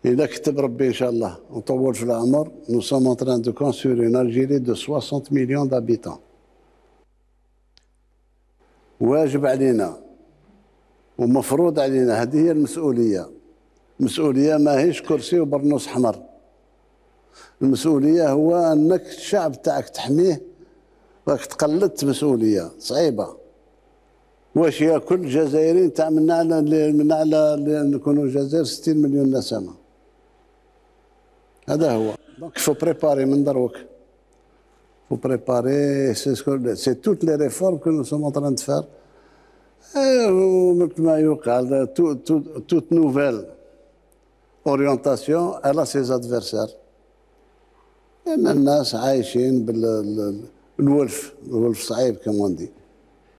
إذا كتب ربي إن شاء الله ونطول في العمر، nous sommes en train de construire une Algérie de 60 millions d'habitants. واجب علينا ومفروض علينا، هذه هي المسؤولية. المسؤولية ماهيش كرسي وبرنوس حمر. المسؤولية هو أنك الشعب تاعك تحميه، راك تقلدت مسؤولية صعيبة. واش ياكل الجزائريين تاع من على نكونوا الجزائر 60 مليون نسمة. هذا هو. دونك فو بريباري من دروك. فو بريباري سي توت لي ريفورم كو نو سوم اون تران دو فار. مثل ما يقال توت نوفيل اورينتاسيون الا سيز ادفيرسير. لأن الناس عايشين بالولف، الولف صعيب كما ندي.